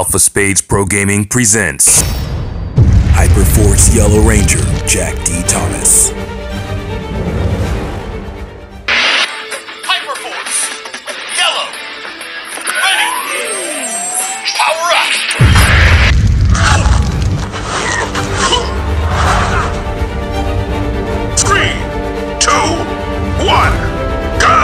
AlphaSpades ProGaming presents Hyperforce Yellow Ranger Jack D. Thomas. Hyperforce Yellow, ready, power up. 3, 2, 1, go!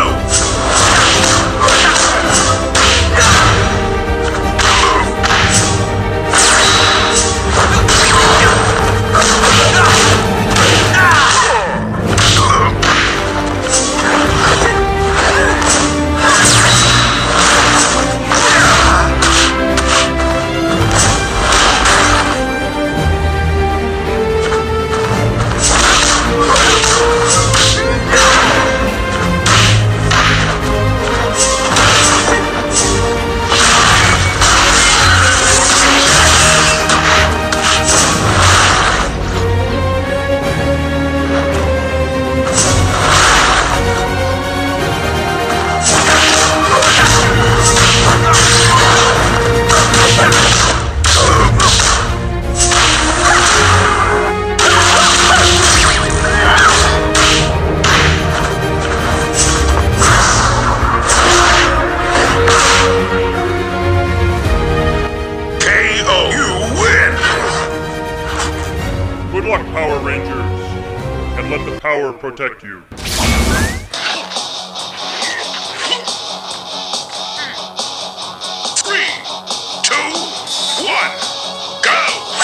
Good luck, Power Rangers, and let the power protect you. 3, 2, 1, go!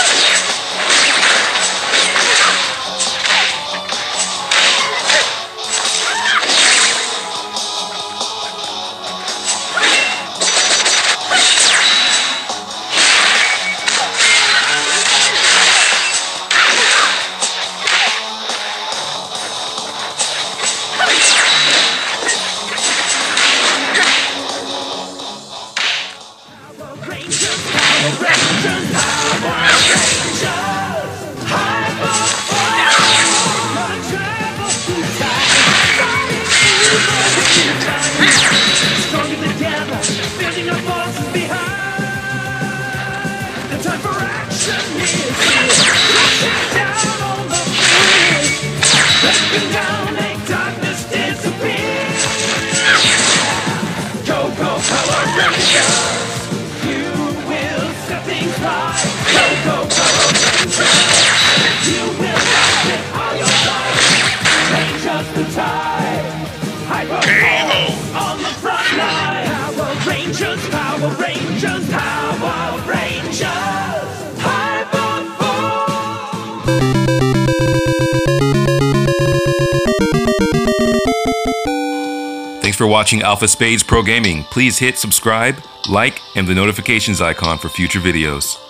Power Rangers, Power Rangers, Thanks for watching AlphaSpades ProGaming. Please hit subscribe, like, and the notifications icon for future videos.